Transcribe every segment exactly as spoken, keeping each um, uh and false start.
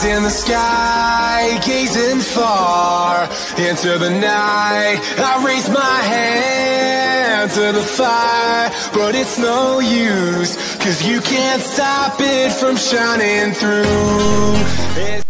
eyes in the sky, gazing far into the night. I raise my hand to the fire, but it's no use, cause you can't stop it from shining through. It's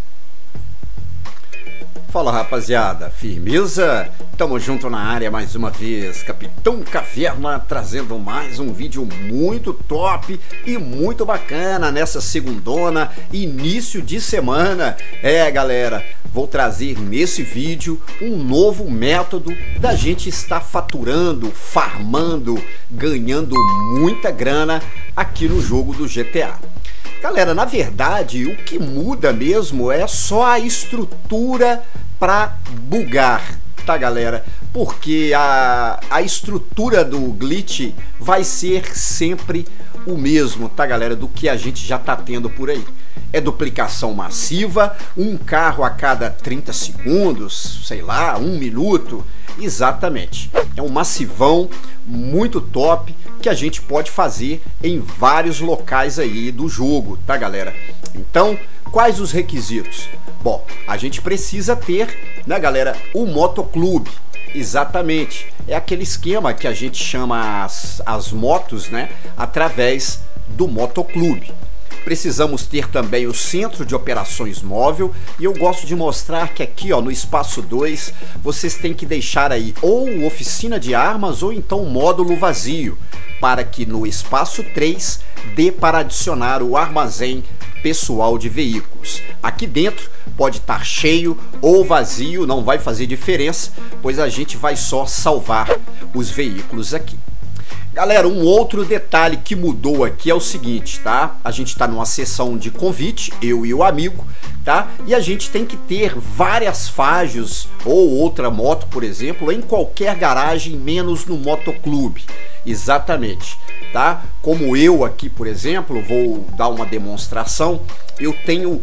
Fala rapaziada, firmeza? Tamo junto na área mais uma vez, Capitão Caverna trazendo mais um vídeo muito top e muito bacana nessa segundona, início de semana. É galera, vou trazer nesse vídeo um novo método da gente estar faturando, farmando, ganhando muita grana aqui no jogo do G T A. Galera, na verdade, o que muda mesmo é só a estrutura para bugar, tá galera? Porque a, a estrutura do glitch vai ser sempre o mesmo, tá galera? Do que a gente já tá tendo por aí. É duplicação massiva, um carro a cada trinta segundos, sei lá, um minuto. Exatamente, é um massivão muito top que a gente pode fazer em vários locais aí do jogo, tá galera? Então, quais os requisitos? Bom, a gente precisa ter, né galera, o motoclube. Exatamente, é aquele esquema que a gente chama as, as motos, né, através do motoclube. Precisamos ter também o centro de operações móvel, e eu gosto de mostrar que aqui ó, no espaço dois vocês têm que deixar aí ou oficina de armas ou então módulo vazio, para que no espaço três dê para adicionar o armazém pessoal de veículos. Aqui dentro pode estar cheio ou vazio, não vai fazer diferença, pois a gente vai só salvar os veículos aqui. Galera, um outro detalhe que mudou aqui é o seguinte, tá? A gente tá numa sessão de convite, eu e o amigo, tá? E a gente tem que ter várias Fajos ou outra moto, por exemplo, em qualquer garagem, menos no motoclube. Exatamente, tá? Como eu aqui, por exemplo, vou dar uma demonstração, eu tenho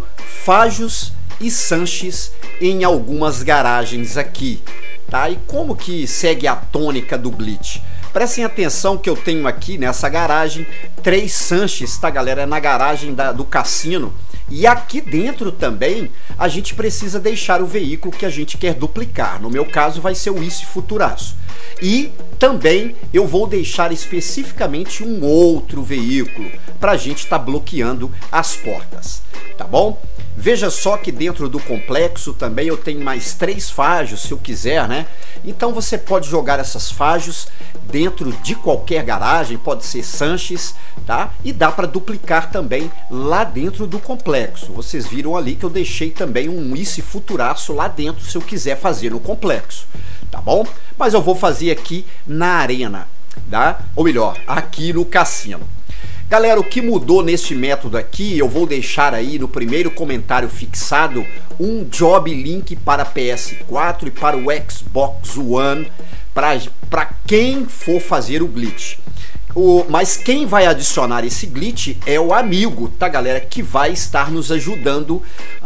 Fajos e Sanches em algumas garagens aqui, tá? E como que segue a tônica do glitch? Prestem atenção que eu tenho aqui nessa garagem três Sanches, tá galera? É na garagem da, do cassino. E aqui dentro também a gente precisa deixar o veículo que a gente quer duplicar. No meu caso vai ser o Issy Futuraço. E também eu vou deixar especificamente um outro veículo para a gente estar tá bloqueando as portas, tá bom? Veja só que dentro do complexo também eu tenho mais três Fajos, se eu quiser, né? Então você pode jogar essas Fajos dentro de qualquer garagem, pode ser Sanches, tá? E dá para duplicar também lá dentro do complexo. Vocês viram ali que eu deixei também um Issy Futuraço lá dentro, se eu quiser fazer no complexo, tá bom? Mas eu vou fazer aqui na arena, tá? Ou melhor, aqui no cassino. Galera, o que mudou neste método aqui, eu vou deixar aí no primeiro comentário fixado um job link para P S quatro e para o Xbox One, para quem for fazer o glitch. O, mas quem vai adicionar esse glitch é o amigo, tá galera, que vai estar nos ajudando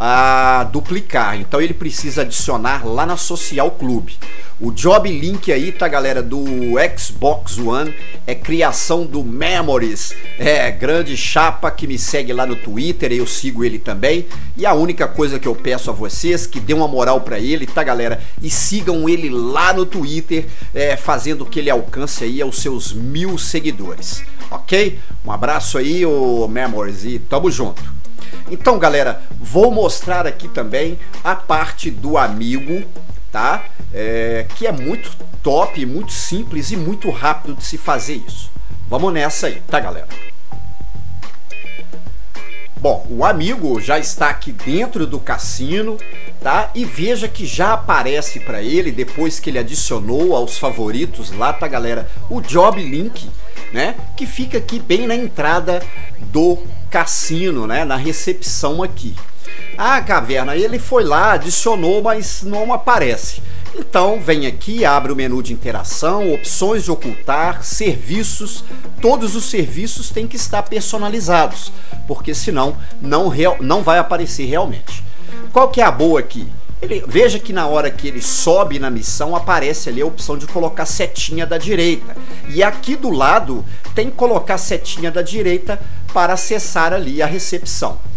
a duplicar. Então ele precisa adicionar lá na Social Club. O job link aí, tá galera, do Xbox One é criação do Memories, é grande chapa que me segue lá no Twitter, eu sigo ele também. E a única coisa que eu peço a vocês que dê uma moral pra ele, tá galera, e sigam ele lá no Twitter, é, fazendo que ele alcance aí aos seus mil seguidores, ok? Um abraço aí, o Memories, e tamo junto. Então galera, vou mostrar aqui também a parte do amigo, tá? É, que é muito top, muito simples e muito rápido de se fazer isso. Vamos nessa aí, tá galera? Bom, o amigo já está aqui dentro do cassino, tá? E veja que já aparece para ele, depois que ele adicionou aos favoritos lá, tá galera, o job link, né? Que fica aqui bem na entrada do cassino, né? Na recepção aqui. Ah, Caverna, ele foi lá, adicionou, mas não aparece. Então vem aqui, abre o menu de interação, opções de ocultar, serviços. Todos os serviços têm que estar personalizados, porque senão não, real, não vai aparecer realmente. Qual que é a boa aqui? Ele, veja que na hora que ele sobe na missão, aparece ali a opção de colocar setinha da direita. E aqui do lado tem que colocar setinha da direita para acessar ali a recepção.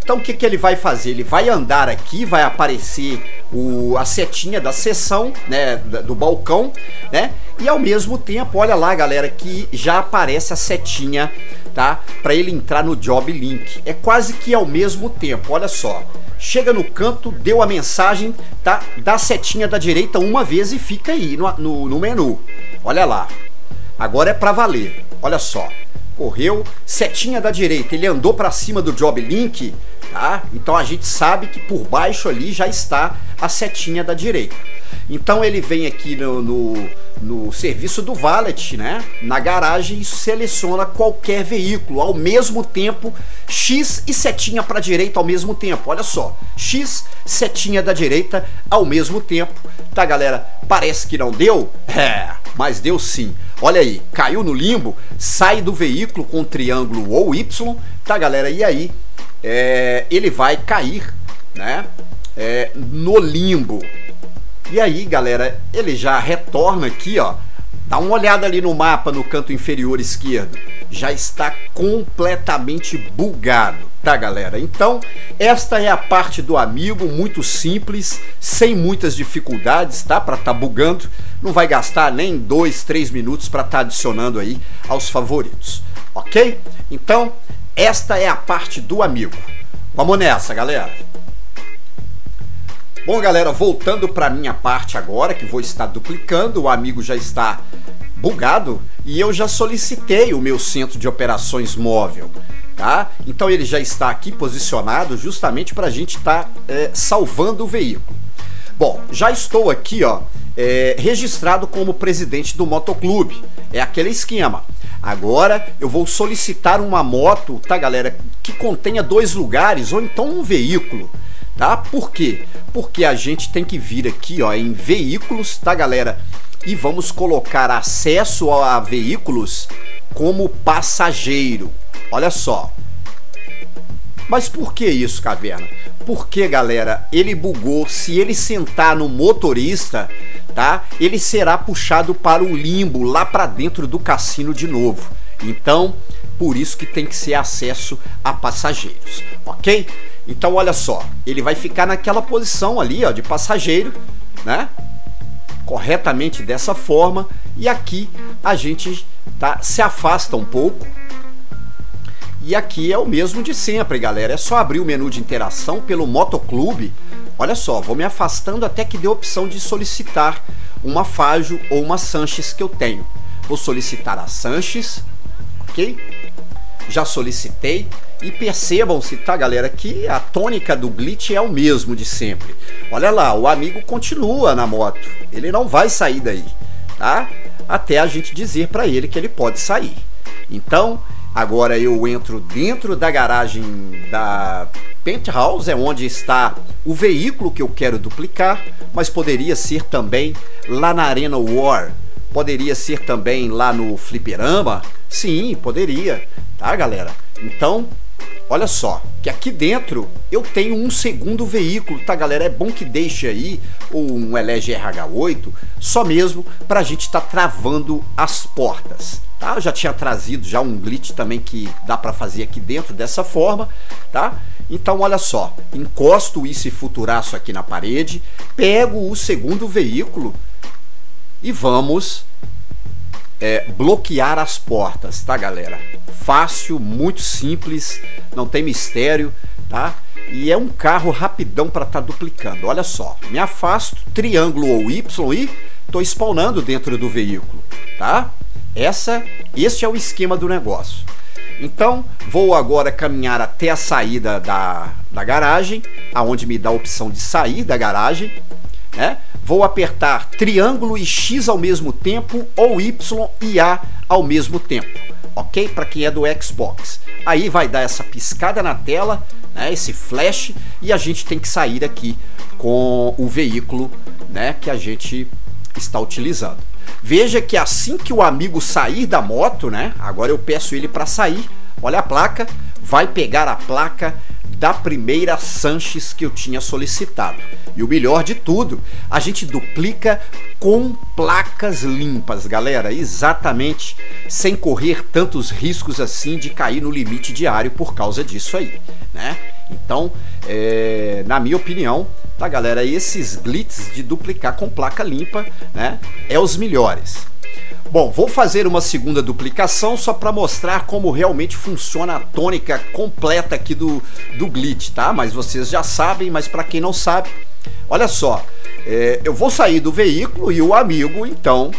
Então o que, que ele vai fazer? Ele vai andar aqui, vai aparecer o, a setinha da seção, né, do balcão, né? E ao mesmo tempo, olha lá, galera, que já aparece a setinha, tá? Para ele entrar no Job Link. É quase que ao mesmo tempo, olha só. Chega no canto, deu a mensagem, tá? Dá a setinha da direita uma vez e fica aí no, no, no menu. Olha lá. Agora é para valer. Olha só. Correu, setinha da direita, ele andou para cima do Job Link, tá? Então a gente sabe que por baixo ali já está a setinha da direita. Então ele vem aqui no, no, no serviço do valet, né? Na garagem, e seleciona qualquer veículo ao mesmo tempo, X e setinha para a direita ao mesmo tempo. Olha só, X, setinha da direita ao mesmo tempo, tá, galera? Parece que não deu? É, mas deu sim. Olha aí, caiu no limbo, sai do veículo com triângulo ou Y, tá, galera? E aí é, ele vai cair, né, é, no limbo. E aí, galera, ele já retorna aqui, ó. Dá uma olhada ali no mapa no canto inferior esquerdo. Já está completamente bugado, tá, galera? Então, esta é a parte do amigo, muito simples, sem muitas dificuldades, tá? Para tá bugando. Não vai gastar nem dois, três minutos para tá adicionando aí aos favoritos, ok? Então, esta é a parte do amigo. Vamos nessa, galera. Bom, galera, voltando para minha parte agora, que vou estar duplicando, o amigo já está bugado e eu já solicitei o meu centro de operações móvel, tá? Então ele já está aqui posicionado justamente para a gente estar é, salvando o veículo. Bom, já estou aqui, ó, é, registrado como presidente do motoclube, é aquele esquema. Agora eu vou solicitar uma moto, tá, galera, que contenha dois lugares ou então um veículo. Tá? Por quê? Porque a gente tem que vir aqui, ó, em veículos, tá, galera? E vamos colocar acesso a veículos como passageiro. Olha só. Mas por que isso, Caverna? Porque, galera, ele bugou. Se ele sentar no motorista, tá? Ele será puxado para o limbo, lá para dentro do cassino de novo. Então, por isso que tem que ser acesso a passageiros, ok? Então, olha só, ele vai ficar naquela posição ali, ó, de passageiro, né? Corretamente dessa forma. E aqui a gente tá, se afasta um pouco. E aqui é o mesmo de sempre, galera. É só abrir o menu de interação pelo motoclube. Olha só, vou me afastando até que dê a opção de solicitar uma Fajo ou uma Sanches que eu tenho. Vou solicitar a Sanches, ok? Já solicitei. E percebam-se, tá, galera, que a tônica do glitch é o mesmo de sempre. Olha lá, o amigo continua na moto. Ele não vai sair daí, tá? Até a gente dizer para ele que ele pode sair. Então, agora eu entro dentro da garagem da Penthouse, é onde está o veículo que eu quero duplicar, mas poderia ser também lá na Arena War. Poderia ser também lá no Fliperama. Sim, poderia, tá, galera? Então, olha só, que aqui dentro eu tenho um segundo veículo, tá, galera? É bom que deixe aí um L E G R H oito, só mesmo pra gente estar tá travando as portas, tá? Eu já tinha trazido já um glitch também que dá pra fazer aqui dentro dessa forma, tá? Então, olha só, encosto esse futuraço aqui na parede, pego o segundo veículo e vamos é, bloquear as portas, tá, galera? Fácil, muito simples, não tem mistério, tá? E é um carro rapidão para estar tá duplicando. Olha só, me afasto, triângulo ou Y e tô spawnando dentro do veículo, tá? Essa, este é o esquema do negócio. Então, vou agora caminhar até a saída da, da garagem, aonde me dá a opção de sair da garagem, né? Vou apertar triângulo e X ao mesmo tempo, ou Y e A ao mesmo tempo, ok? Para quem é do Xbox. Aí vai dar essa piscada na tela, né? Esse flash, e a gente tem que sair aqui com o veículo, né, que a gente está utilizando. Veja que assim que o amigo sair da moto, né? Agora eu peço ele para sair. Olha a placa, vai pegar a placa da primeira Sanches que eu tinha solicitado. E o melhor de tudo, a gente duplica com placas limpas, galera, exatamente, sem correr tantos riscos assim de cair no limite diário por causa disso aí, né? Então, é, na minha opinião, tá, galera, esses glitches de duplicar com placa limpa, né, é os melhores. Bom, vou fazer uma segunda duplicação só para mostrar como realmente funciona a tônica completa aqui do, do glitch, tá? Mas vocês já sabem, mas para quem não sabe, olha só, é, eu vou sair do veículo e o amigo, então,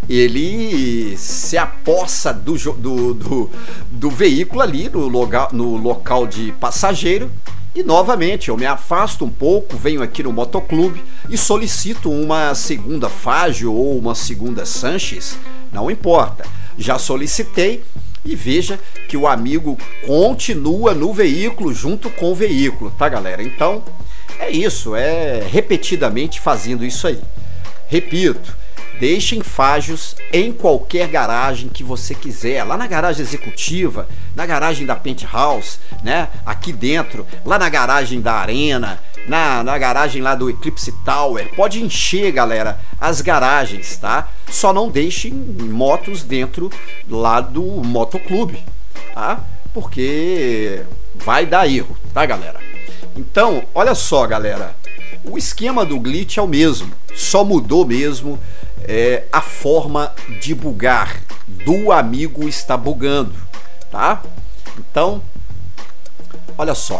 ele se apossa do, do, do, do veículo ali no local, no local de passageiro. E novamente eu me afasto um pouco, venho aqui no motoclube e solicito uma segunda Fágio ou uma segunda Sanches, não importa. Já solicitei e veja que o amigo continua no veículo junto com o veículo, tá, galera? Então é isso, é repetidamente fazendo isso aí. Repito, deixem Fágios em qualquer garagem que você quiser, lá na garagem executiva, na garagem da Penthouse, né? Aqui dentro, lá na garagem da Arena, na, na garagem lá do Eclipse Tower. Pode encher, galera, as garagens, tá? Só não deixem motos dentro lá do motoclube, tá? Porque vai dar erro, tá, galera? Então, olha só, galera, o esquema do glitch é o mesmo, só mudou mesmo é, a forma de bugar, do amigo está bugando, tá? Então, olha só,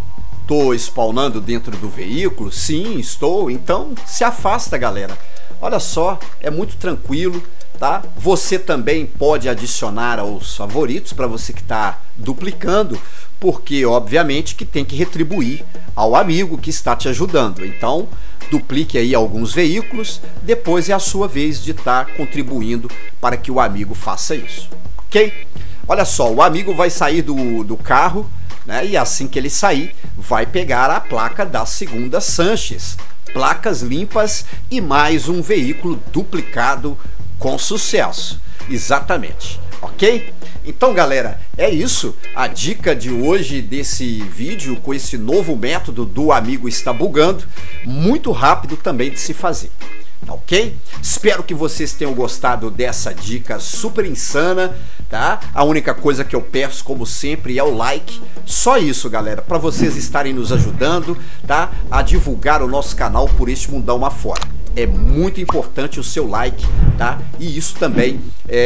tô spawnando dentro do veículo, sim, estou, então se afasta, galera. Olha só, é muito tranquilo, tá? Você também pode adicionar aos favoritos para você que está duplicando, porque obviamente que tem que retribuir ao amigo que está te ajudando. Então, duplique aí alguns veículos, depois é a sua vez de estar contribuindo para que o amigo faça isso, ok? Olha só, o amigo vai sair do, do carro, né? E assim que ele sair, vai pegar a placa da segunda Sanches, placas limpas e mais um veículo duplicado com sucesso, exatamente, ok? Então, galera, é isso, a dica de hoje desse vídeo com esse novo método do amigo está bugando, muito rápido também de se fazer, tá ok? Espero que vocês tenham gostado dessa dica super insana, tá? A única coisa que eu peço, como sempre, é o like, só isso, galera, para vocês estarem nos ajudando, tá? A divulgar o nosso canal por este mundão afora. É muito importante o seu like, tá? E isso também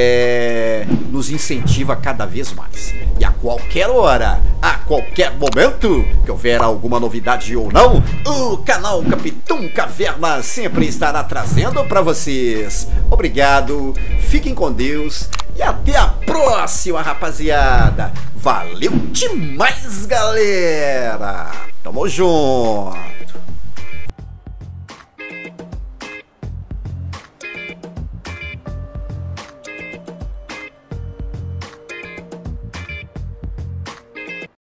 é, nos incentiva cada vez mais. E a qualquer hora, a qualquer momento que houver alguma novidade ou não, o canal Capitão Caverna sempre estará trazendo para vocês. Obrigado, fiquem com Deus e até a próxima, rapaziada. Valeu demais, galera. Tamo junto.